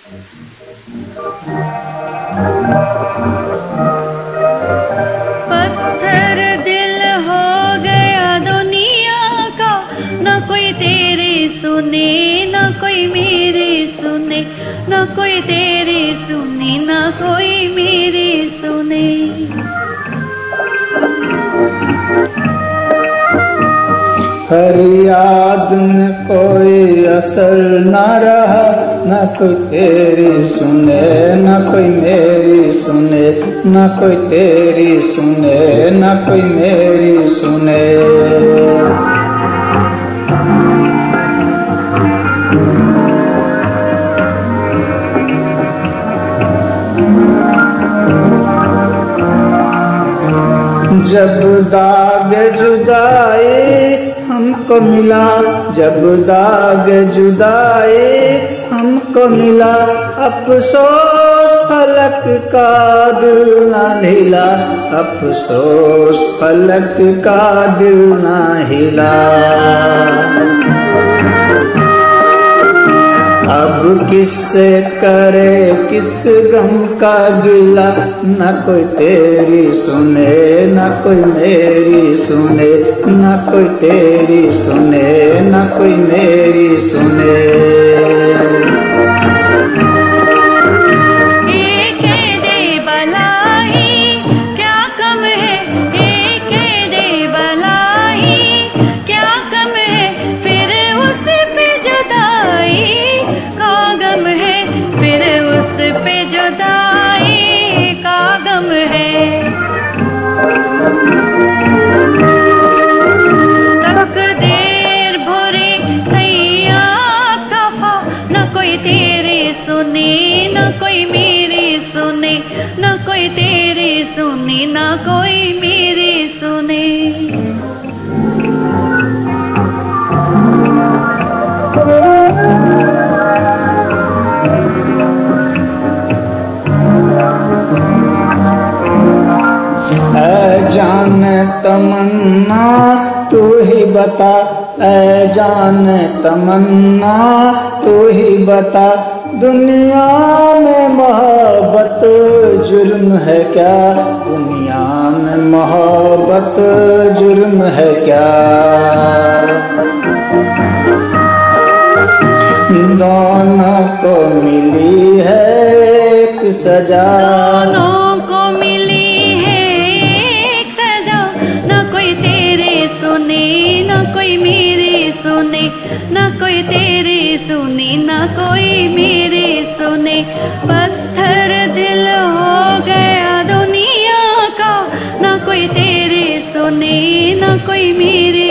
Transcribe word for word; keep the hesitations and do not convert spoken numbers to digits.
पत्थर दिल हो गया दुनिया का, न कोई तेरी सुने न कोई मेरी सुने, न कोई तेरी सुने न कोई मेरी सुने। फरियाद में कोई असर न रहा, न कोई तेरी सुने न कोई मेरी सुने, न कोई तेरी सुने न कोई मेरी सुने। जब दाग जुदाई हमको मिला, जब दाग जुदाई हमको मिला, अफसोस फलक का दिल ना हिला, अफसोस फलक का दिल ना हिला। अब किससे करे किस गम का गिला, न कोई तेरी सुने न कोई मेरी सुने, न कोई तेरी सुने न कोई मेरी सुने। तकदीर भरी सैया कफा, न कोई तेरी सुने न कोई मेरी सुने, न कोई तेरी सुने न कोई मेरी सुने। ऐ जान तमन्ना तू ही बता, ऐ जान तमन्ना तू ही बता, दुनिया में मोहब्बत जुर्म है क्या, दुनिया में मोहब्बत जुर्म है क्या। दोनों को मिली है एक सजा, दोनों को मिली है एक सजा, न कोई तेरी सुने न कोई मेरी सुने, न कोई तेरी सुने न कोई मेरी सुने। पत्थर दिल हो गया दुनिया का, न कोई तेरी सुने न कोई मेरी